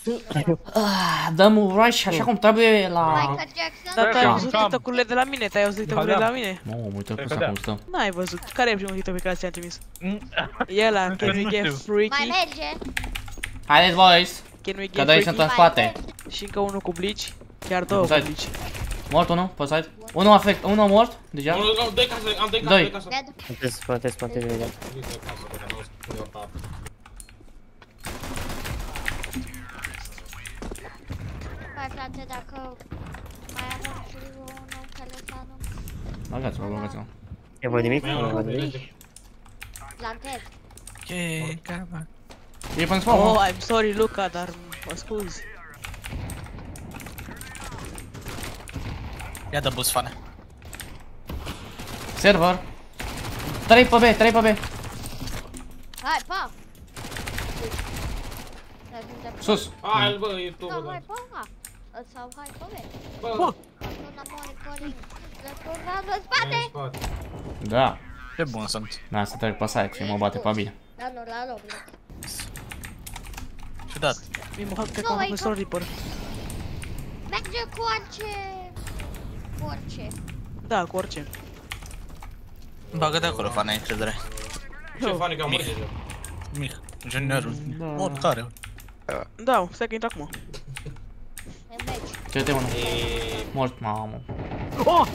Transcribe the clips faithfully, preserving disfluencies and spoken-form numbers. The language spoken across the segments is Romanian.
Dăm un rush așa cum trebuie la... Michael Jackson. Dar tu ai văzut TikTok-urile de la mine? Te-ai auzit TikTok-urile de la mine? Mamă, uite cum cum stăm. N-ai văzut. Care e primul TikTok pe care ți-am trimis? E ăla, can we get freaky? Mai merge. Haideți, boys! Can we Că get doi sunt în freaky? spate. Și încă unul cu bleach. Chiar două cu Side. bleach. Mort unul, pe side. Unul afect, unul mort, deja. Am doi case, am doi case, Doi. doi case. Dead. Plantez, plantez, plantez imediat. Mai frate, dacă mai avem și unul telefonul. Bagați-vă, bagați-vă. E voi nimic? Mai Nu am văd unul, nimic. vede. Plantez. Ce cava. E până spate. Oh, I'm sorry, Luca, dar mă scuzi. Ia dă boost, fane. Server. trei pe B, trei pe B. Hai, pa! Sus. Hai, bă, e tu, Sau bă. hai, pa! Sau hai, pa! Bă, Tuna monitoring. Răturnăm în în spate! spate. Da. Ce bun sunt. Da, să trec pe site și mă bate pe bine. Da, nu, la loc. Ciudat. Mi mă cred că am făcut Soul Reaper. Merge cu orice... Cu orice. Da, cu orice. Bagă de acolo, fane, încredere. Ce fani că am murit deja. Mic. Juniorul. Mor tare. Da, stai că intră acum. E meci. Ce te unul? E... Mort, mamă. Oh!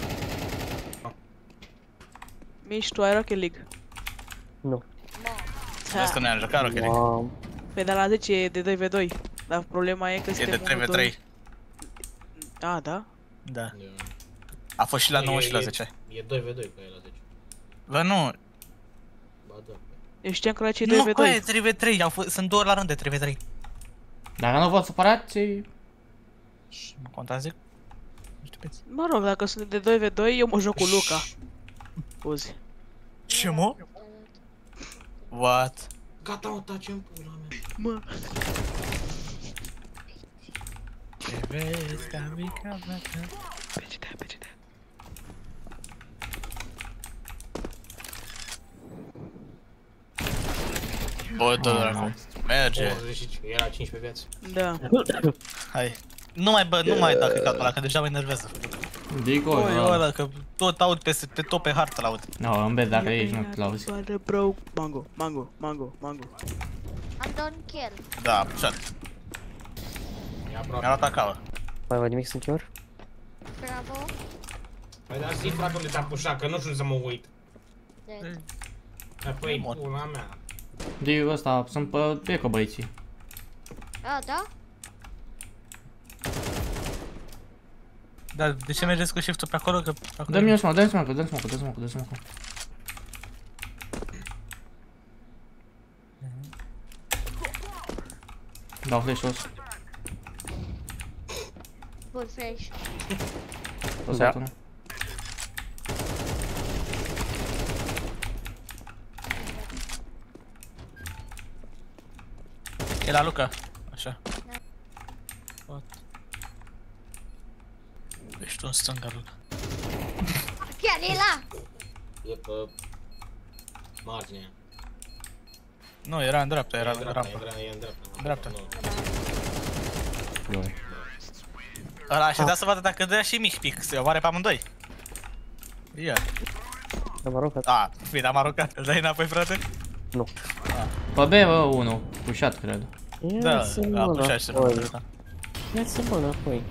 Mici, tu ai Rocket League. Nu. Vezi că ne-am jucat Rocket League. Mam. Pe de la zece e de doi v doi. Dar problema e că E suntem de trei v trei. A, da? Da. A fost și la nouă și la zece. E doi v doi pe el la zece. Bă, nu. Ba da. Eu știam că la cei doi v Nu, doi. bă, e trei v trei. Au fost, sunt două la rând de trei v trei. Dacă nu vă supărați, Mă contați zic? Nu știu peți. Mă rog, dacă sunt de doi v doi, eu mă joc cu Luca. Scuzi. Ce mă? What? Gata, mă, taci în pula mea. Mă. Ce vezi ca mica mea? Pe ce te-ai, pe ce te-ai? Bă, tot dracu. Merge. douăzeci și cinci, era cincisprezece viață. Da. Hai. Nu mai, bă, nu mai da căcatul ăla, că deja mă enervează. dico, Băi, no. ăla, că tot aud pe, pe tot pe hartă l-aud. No, în B dacă ești nu te auzi. Bro, mango, mango, mango, mango. Am done kill. Da, așa. E aproape. Mi-a luat acală. Mai văd nimic, sunt chiar? Bravo. Păi da, zi, frate, unde te-a pușat, că nu știu să mă uit. Dead. Păi, Mor. pula mea. Diu ăsta, sunt pe B cu băieții. A, da? Dar de ce mergeți cu shift-ul pe acolo? Că pe acolo... Dă-mi un smoke, dă-mi smoke, dă-mi smoke, dă-mi smoke, dă-mi smoke. Dau flash sus. Bun flash. O să iau unul. E la Luca. Așa. What? Ești tu în stânga, Luca. Chiar e la! E pe... marginea. Nu, era în dreapta, era E în în dreapta, rampă. e în dreapta. Dreapta. Nu. Loi. Ăla a așteptat să vadă dacă dădea și mic pic, se omoare pe amândoi. Ia. Am aruncat. A, bine, am aruncat. Îl dai înapoi, frate? Nu. Pe B, bă, unul. Pușat, cred. Da, Ia-ți-mă a pușat și se înapoi. face. Ia-ți-mă înapoi.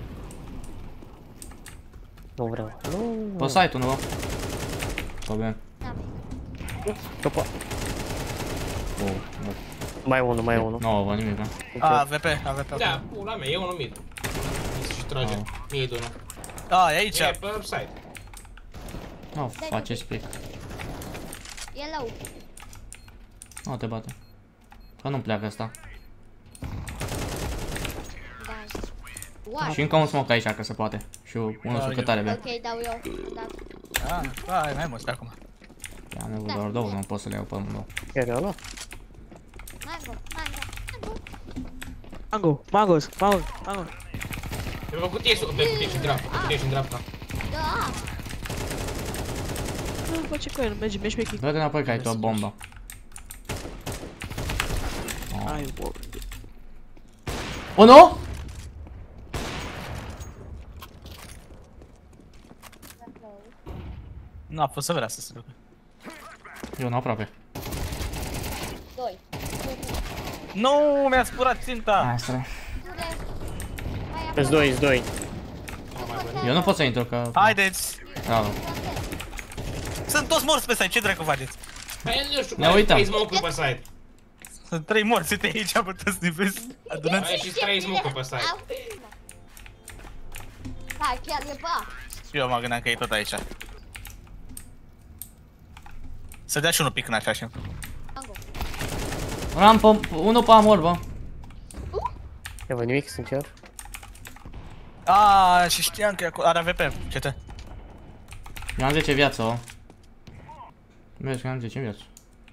Nu vreau. Nu. Pe site unul, bă. Pe B. Topa. Oh, mort. Mai unul, mai unul. Nu, vă nimic, bă. A, V P, A V P. Da, pula mea, e unul mid. Și trage. Oh. Mid unul. A, e aici. E pe upside. Nu, face speak. E low. Nu te bate. Că nu pleacă asta. Da. What? Și încă un smoke aici, că se poate. Și unul sunt câtare B. Ok, dau eu. Da. A, hai, mai mulți pe acum. Am nevoie doar două, nu pot să le iau pe amândouă. Chiar e ăla? Mango, mango, mango. Mango, mangos, mango, mango. E pe cutie, pe cutie și în dreapta, pe cutie și în dreapta. Da. Nu face cu el, mergi, mergi pe kick. Dă-te înapoi că ai tu o bombă. Ai, wow. Unu? Nu a fost să vrea să se ducă. E unul aproape. Doi. Nu, mi-a spurat ținta! Asta e. Îs doi, îs doi. Eu nu pot să intru că... Haideți! Bravo. Sunt toți morți pe site, ce dracu faceți? Păi nu știu, Ne mai uităm. trei smoke-uri pe site. Sunt trei morți, uite aici, puteți să vezi. Adunați. Mai ieșit trei smoke-uri pe site. Da, chiar e ba. Și eu mă gândeam că e tot aici. Să dea și unul pic în așa și Rampă, unul pe amor, bă. Nu văd nimic, sincer. Aaaa, și știam că e acolo, are A V P, ce te? Eu am zece viață, o. Vezi că am zece viață.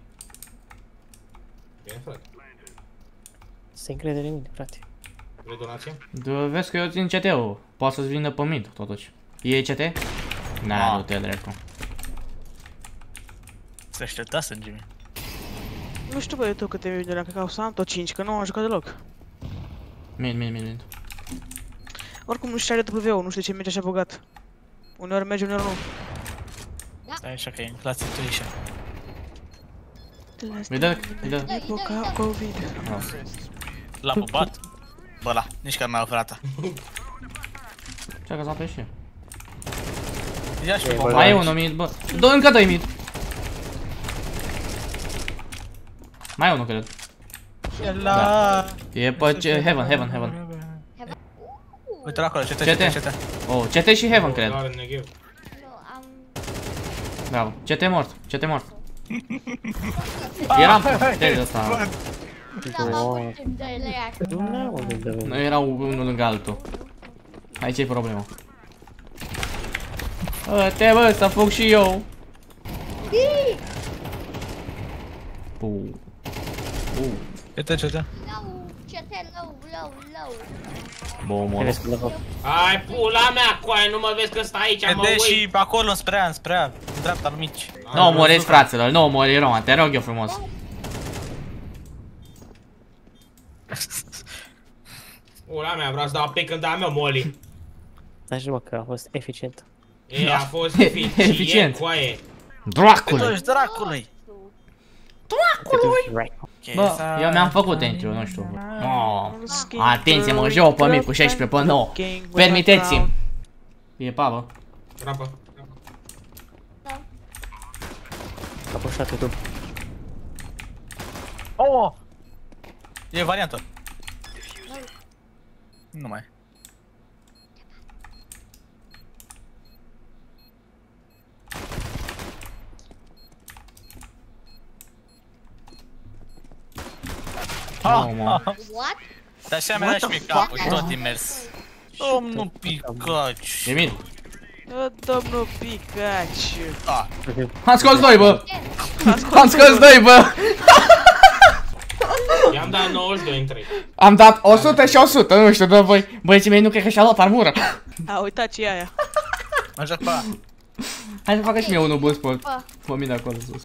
Bine, frate. Se încrede în mine, frate. Vrei donație? D- Vezi că eu țin C T-ul. Poate să-ți vină pe mid, totuși. E C T? Na, nu te dracu. Se aștepta sânge mie. Nu știu băi tu câte minute cred că au să am tot cinci, că nu am jucat deloc. Mid, mid, mid, mid. Oricum nu știu are W-ul, nu știu ce merge așa bogat. Uneori merge, uneori nu. Stai așa că e în clasă tuișa. Mi dă, mi dă. Epoca COVID. L-a pupat? Bă, la, nici că mai oferată. Ce-a că s-a pe și. Ia și E, bomba. bă, Mai e aici. unul mid, bă. Doi, încă doi mid. Mai e unul, cred. La. E pe C- Heaven, Heaven, Heaven. Uite-l acolo, ce C te, T. ce te. Oh, C T și Heaven, cred. Doar în neghiu. Nu, am... Bravo. C T mort, C T mort. Eram de ăsta. N-am avut timp de react. Nu, unde dă Nu erau unul lângă altul. Aici e problema. Bă, te bă, să fug și eu. Puu. Puu. Ce te, ce te? Low, ce te low, low, low. Bă, mă. Crezi că l-a Ai pula mea, coaie, nu mă vezi că stai aici, Te mă dă uit. și pe acolo, spre ea, spre ea, în dreapta lui mici. Nu omorezi, fraților, nu omori Roma, te rog eu frumos. Pula mea, vreau să dau pic când am eu Molly. Dar și mă că a fost eficient. E, a fost Eficient. eficient, coaie. Dracule! Toți dracului! Right. Bă, eu mi-am făcut intro, nu știu. Oh. Atenție, mă joc pe mic cu șaisprezece pe nouă. Permiteți-mi. E pavă. Rampă. A pușat YouTube. Oh! E variantă. Nu mai. Nu, mă. What? Dar așa mi-a dat și mie capul, tot imers. Domnul Picaci. E mid. Ă, Domnul Pikachu. Ah, Am scos doi, bă. Am scos doi, bă. I-am dat nouăzeci și doi în trei. Am dat o sută și o sută, nu știu, dar voi. Băieții mei nu cred că și-a luat armură. A, uitați ce e aia. mă joc pe aia. Hai să facă și mie unul boost pe Bă. pe mine acolo sus.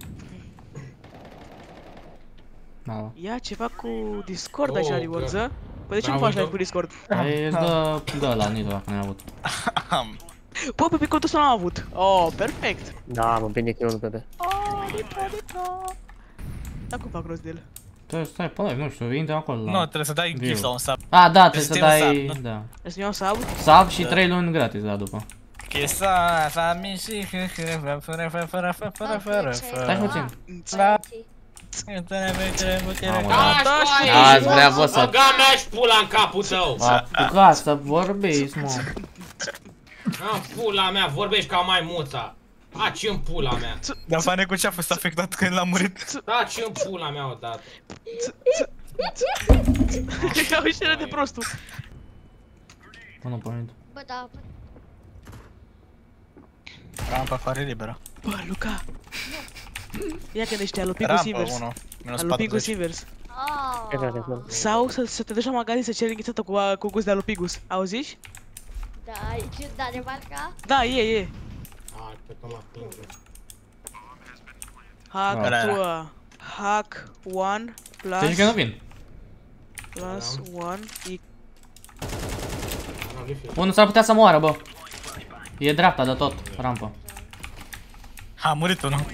Da. Ia ceva cu Discord Oh, așa, Rewards, God. ă? Păi de ce nu Bravo, faci live Dom. cu Discord? Păi îți dă, dă la nitro dacă n-ai avut. Bă, pe picul ăsta n-am avut. Oh, perfect. Da, mă, bine că e unul pe B. Oh, lipa, lipa. Dar cum fac rost de el? Tu stai pe live, nu știu, intră acolo la... Nu, trebuie să dai gift sau un sub. A, da, trebuie să Trebuie să dai, iei un sub, da. Trebuie să iau sub? Sub și trei luni gratis, da, după. Chesa, fami și fără fără fără fără fără fără fără Stai fără. puțin. La- Mamă, Da, da, coaie! Azi vrea vă să... Băga mea și pula în capul tău! Apuca să vorbiți, mă. Ah, pula mea, vorbești ca maimuța. Taci în pula mea. Dar fane cu ce a fost afectat când l-a murit? Taci în pula mea odată. Ia uite de prostul. Până pe mine. Bă, da, bă. Rampa afară liberă. Bă, Luca. Ia că ăștia, Lupingus Rampă invers. unu. Minus Lupingus patruzeci. invers. Ce Ah, crede, mă? Sau să, să te duci la magazin să ceri înghețată cu, cu gust de Lupingus. Auziți? da, aici, da, de marca. Da, e, e. Hai, pe că mă ating. Hack Da. two. Hack one Deci că nu plus vin. plus one Unul s-ar putea să moară, bă. E dreapta de tot, rampă. A murit unul.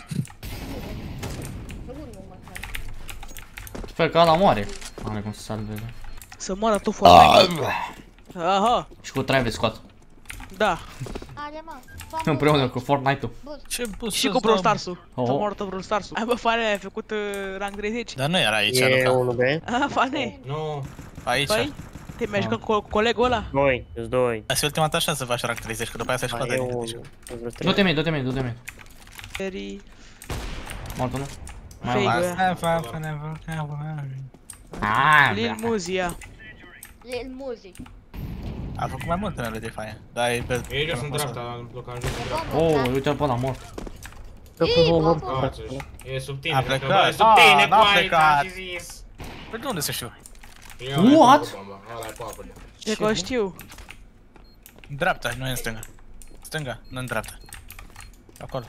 Sper că ăla moare. Are cum să salveze. Să moară tu Fortnite. Aha, Și cu Travis Scott. da. Haide, mă. Împreună cu Fortnite-ul. Ce bus Și cu Brawl Stars-ul. Oh. S-a moară Brawl Stars-ul. Hai bă, Fane, ai făcut uh, rank treizeci? Dar nu era aici, E Luca. unul B. Ah, Fane. Nu. Aici. Păi, te mai jucat cu colegul ăla? Doi, îs doi. Asta e ultima ta șansă să faci rank treizeci, că după aia să-și Mai scoate e din unul. Vreo trei. Du-te mid, du-te mid, du-te mid. Very... Mort unul. Mai Fake. unul. Ah, Lil Muzia. Lil Muzi. A făcut mai multe unele de faie. Dar e pe... Ei, eu sunt dreapta, blocaj de dreapta. Oh, uite-l pe ăla mort. Dă cu Ii, omor. bă, bă. E sub tine, A cred că, plecat. bă, e sub tine, Ah, n-a cu aici, plecat. am și zis. Păi de unde să știu? What? Ăla-i papăle. E că știu. În dreapta, nu e în stânga. Stânga, nu în dreapta. Acolo.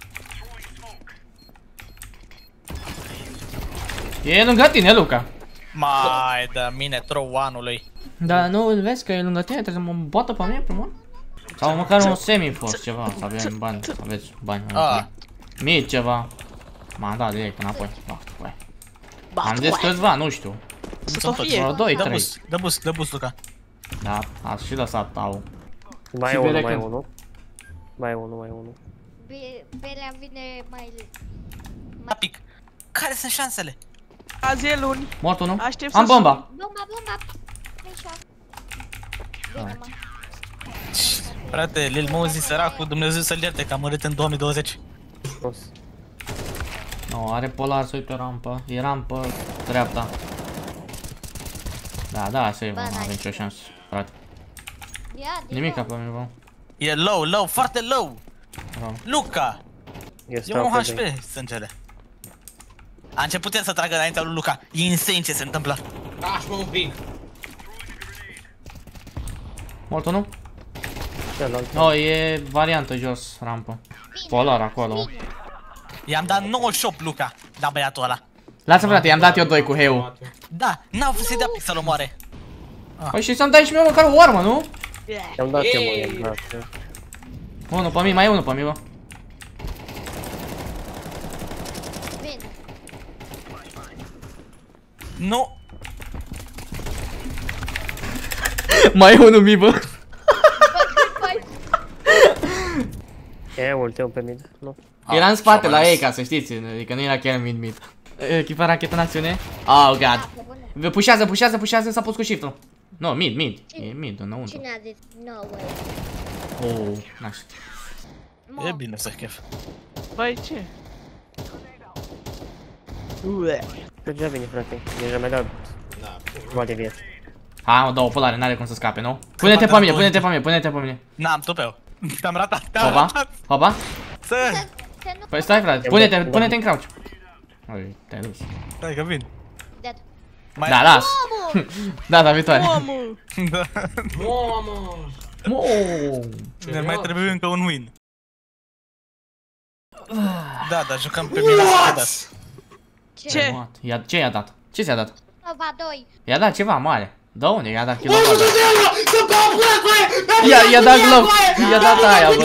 E lângă tine, Luca. Mai de mine, trowanului. Dar nu îl vezi că e lângă tine, trebuie să mă bată pe mine primul? Sau măcar un semi-force ceva, să avem bani, să aveți bani. Ah. Mie ceva. M-am dat direct înapoi. Ba, băi. Ba, Am zis câțiva, nu știu. Să Sunt fie. Vreo doi, Dă trei. bus, dă bus, dă bus, Luca. Da, ați și lăsat au. Mai Și e unul, vede mai e când- unul. Mai e unul, mai e unul. Be- Belea vine mai lângă. Apic. Care sunt șansele? Azi e luni. Mort unul. Aștept să Am bomba. Bomba, bomba. Așa. Bine, mă. Frate, Lil Mosey, săracul, Dumnezeu să-l ierte că a murit în două mii douăzeci. Frumos. Nu, are polar să uite rampă. E rampă dreapta. Da, da, să e, Ba, nu nice. avem nicio șansă, frate. Ia, din Nimic nou. pe mine, bă. E low, low, foarte low. Rău. Luca! Eu E stau un pe H doi. P, sângele. A început el să tragă înaintea lui Luca. E insane ce se întâmplă. Lași-mă un pic. Mort unul? Celălalt. No, e variantă jos, rampă. Polar acolo. I-am dat nouăzeci și opt, Luca, la băiatul ăla. Lasă, frate, i-am dat eu doi cu heu. Da, n-au fost să-i dea pic să-l omoare. Păi și să-mi dai și mie măcar o armă, nu? I-am dat eu, mă, Ei. i-am dat. Unul pe mine, mai e unul pe mine, bă. Bine. Nu. Mai e unul mie, bă. E ultimul pe mid, nu? Era în spate la șobolesc. ei, ca să știți, adică nu era chiar mid-mid. Echipa rachetă în acțiune. Oh, god. Pușează, pușează, pușează, s-a pus cu shift-ul. Nu, no, mid, mid. E mid, înăuntru. Cine a zis? No way. Oh, naș. E bine să chef. Păi ce? Ue. Deja vine, frate. Deja mi-a dat Da, jumătate de viață. Hai, mă, dau o polare, n-are cum să scape, nu? Pune-te pe mine, pune-te pe mine, pune-te pe mine. N-am tupeu. Te-am ratat, te-am Hopa, ratat. hopa. Să... Să nu... Păi stai, frate, pune-te, pune-te în crouch. Ui, te-ai dus. Stai că vin. Dead. Mai... Da, las. Data viitoare. Omul! Da. mamă! Mo. Ne mai trebuie încă un win. Da, dar jucăm pe mine să das. Ce? Ia, ce i-a dat? Ce ți-a dat? Nova doi. I-a dat ceva mare. Da unde? I-a dat kilo. Să bau pula cu aia! Ia, i-a dat glove. I-a dat aia, bă.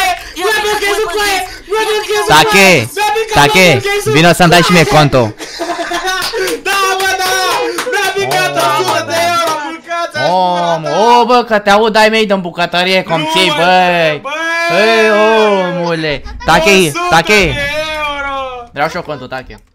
Take, take, vino să-mi dai și mie contul. Da, bă, da! Mi-a picat o sută de euro, bulcați! Om, o, bă, că te aud ai mei din bucătărie, cum ții, băi. Hei, omule. Take, take. Vreau și eu contul, take.